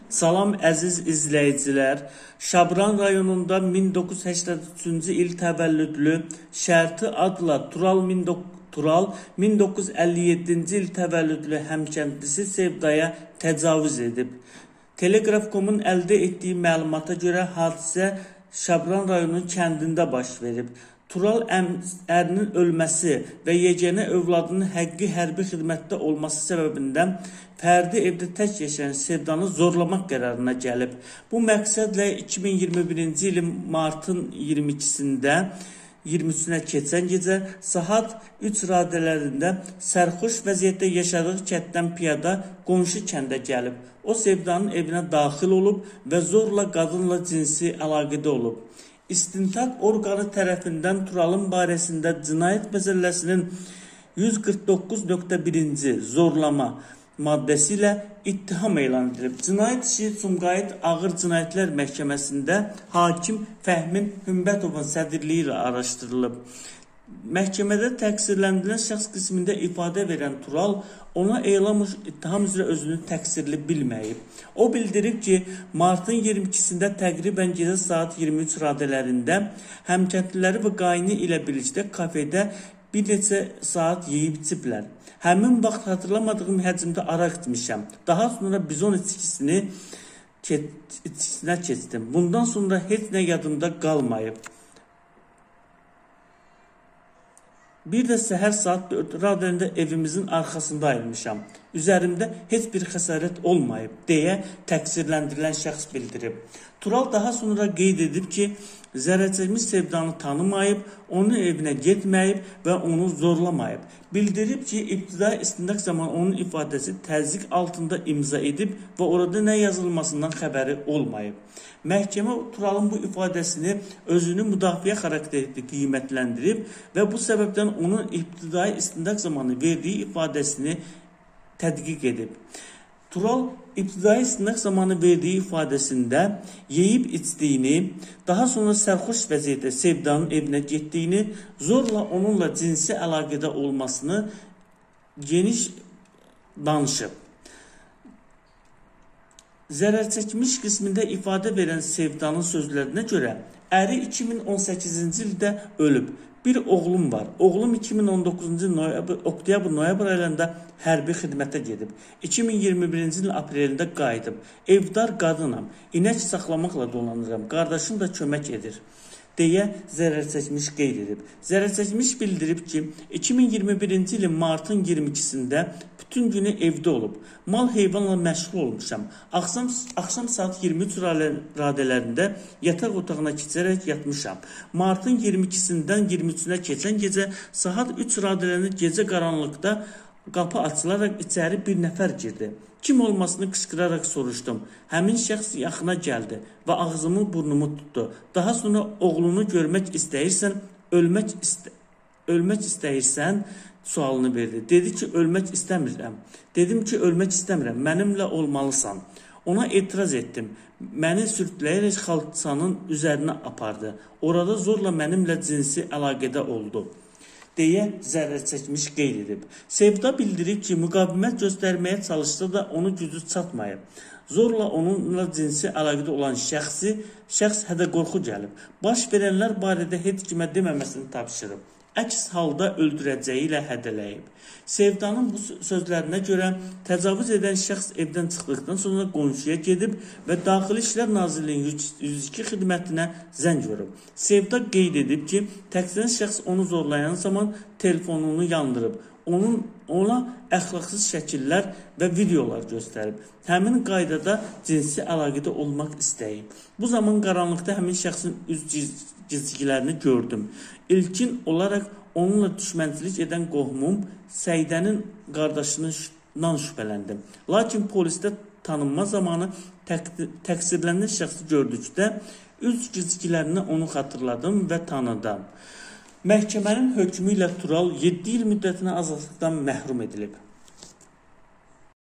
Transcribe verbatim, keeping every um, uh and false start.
Salam əziz izləyicilər. Şabran rayonunda min doqquz yüz səksən üçüncü il təvəllüdlü şərti adla Tural, Tural min doqquz yüz əlli yeddinci il təvəllüdlü həmkəndlisi Sevdaya təcavüz edib. Telegraf nöqtə com-un əldə etdiyi məlumata görə hadisə Şabran rayonunun kəndində baş verib. Tural ərinin ölməsi və yeganə övladının həqqi hərbi xidmətdə olması səbəbindən fərdi evdə tək yaşayan Sevdanı zorlamaq qərarına gəlib. Bu məqsədlə iki min iyirmi birinci ilin martın iyirmi ikisində iyirmi üçünə keçən gecə saat üç radələrində sərxoş vəziyyətdə yaşadığı kənddən piyada qonşu kəndə gəlib. O Sevdanın evinə daxil olub və zorla qadınla cinsi əlaqədə olub. İstintaq orqanı tərəfindən Turalın barəsində Cinayət Məcəlləsinin yüz qırx doqquz nöqtə birinci zorlama maddəsi ilə ittiham elan edilib. Cinayət işi Sumqayıt Ağır Cinayətlər Məhkəməsində hakim Fəhmin Hümbətovun sədrliyi ilə araşdırılıb. Məhkəmədə təqsirləndirilən şəxs qismində ifadə verən Tural ona elan ittiham üzrə özünü təqsirli bilməyib. O bildirib ki, martın iyirmi ikisində təqribən gecə saat iyirmi üç radələrində həmkəndliləri və qayını ilə birlikdə kafedə bir neçə saat yeyib içiblər. Həmin vaxt hatırlamadığım həcmdə araq içmişəm. Daha sonra bizon içkisini içkisinə keçdim. Bundan sonra heç nə yadımda qalmayıb. Bir də səhər saat dörd radələrində evimizin arxasında ayırmışam. Üzərimdə heç bir xəsarət olmayıb, deyə təqsirləndirilən şəxs bildirib. Tural daha sonra qeyd edib ki, zərərçəkmiş Sevdanı tanımayıb, onun evinə getməyib və onu zorlamayıb. Bildirib ki, ibtidai istintaq zamanı onun ifadəsi təzyiq altında imza edib və orada nə yazılmasından xəbəri olmayıb. Məhkəmə Turalın bu ifadəsini özünü müdafiə xarakterli qiymətləndirib və bu səbəbdən onun ibtidai istintaq zamanı verdiyi ifadəsini tədqiq edib. Tural ibtidai istintaq zamanı verdiyi ifadəsində yeyib içdiyini, daha sonra sərxoş vəziyyətdə Sevdanın evinə getdiyini, zorla onunla cinsi əlaqədə olmasını geniş danışıb. Zərərçəkmiş qismində ifadə verən Sevdanın sözlərinə görə əri iki min on səkkizinci ildə ölüb. Bir oğlum var. Oğlum iki min on doqquzuncu oktyabr-noyabr aylarında hərbi xidmətə gedib. iki min iyirmi birinci ilin aprelində qayıdıb. Evdar qadınam. İnək saxlamaqla dolanıram. Qardaşım da kömək edir, deyə zərərçəkmiş qeyd edib. Zərərçəkmiş bildirib ki, iki min iyirmi birinci ilin martın iyirmi ikisində bütün günü evdə olub. Mal heyvanla məşğul olmuşam. Axşam, axşam saat iyirmi üç radələrində yataq otağına keçərək yatmışam. Martın iyirmi ikisindən iyirmi üçünə keçən gecə saat üç radələrində gecə qaranlıqda qapı açılaraq içəri bir nəfər girdi. Kim olmasını qışqıraraq soruşdum. Həmin şəxs yaxına gəldi və ağzımı burnumu tutdu. Daha sonra oğlunu görmək istəyirsən, ölmək, ist ölmək istəyirsən sualını verdi. Dedi ki, ölmək istəmirəm. Dedim ki, ölmək istəmirəm, mənimlə olmalısan. Ona etiraz etdim. Məni sürtləyərək xalçanın üzərinə apardı. Orada zorla mənimlə cinsi əlaqədə oldu, deyə zərərçəkmiş qeyd edib. Sevda bildirib ki, müqavimət göstərməyə çalışsa da onu gücü çatmayıb. Zorla onunla cinsi əlaqədə olan şəxsi, şəxs hədə-qorxu gəlib. Baş verənlər barədə heç kimə deməməsini tapşırıb. Əks halda öldürəcəyi ilə hədələyib. Sevdanın bu sözlərinə görə təcavüz edən şəxs evdən çıxdıqdan sonra qonşuya gedib və Daxili İşlər Nazirliyinin yüz iki xidmətinə zəng vurub. Sevda qeyd edib ki, təqsirlənən şəxs onu zorlayan zaman telefonunu yandırıb. Onun, ona əxlaqsız şəkillər və videolar göstərib. Həmin qaydada cinsi əlaqədə olmaq istəyib. Bu zaman qaranlıqda həmin şəxsin üz gizgilərini gördüm. İlkin olaraq onunla düşmənçilik edən qohumum Səidənin qardaşından şübhələndim. Lakin polisdə tanınma zamanı təqsirlənən şəxsi gördükdə üz gizgilərini onu xatırladım və tanıdım. Məhkəmənin hökmü ilə Tural yeddi il müddətinə azadlıqdan məhrum edilib.